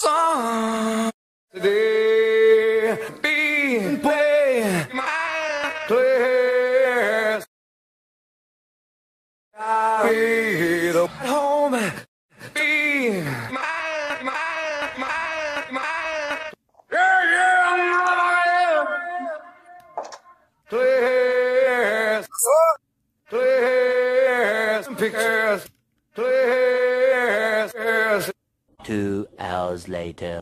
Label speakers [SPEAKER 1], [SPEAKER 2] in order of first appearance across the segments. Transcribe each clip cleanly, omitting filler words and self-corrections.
[SPEAKER 1] song today being played my place. I'll be the home be yeah place place place.
[SPEAKER 2] 2 hours later.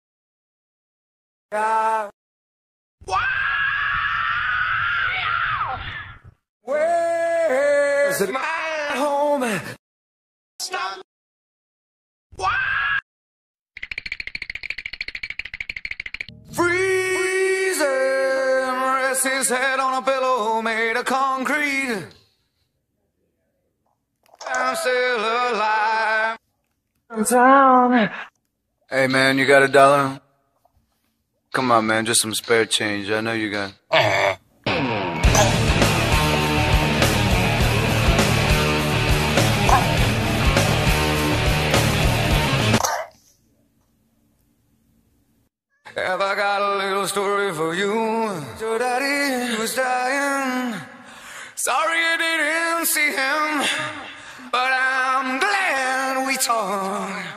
[SPEAKER 1] Where's my home? Stop. Freezing, rests his head on a pillow made of concrete. I'm still alive. In town. Hey man, you got $1? Come on man, just some spare change. I know you got. Have I got a little story for you? Your daddy was dying. Sorry you didn't see him, but I'm glad we talked.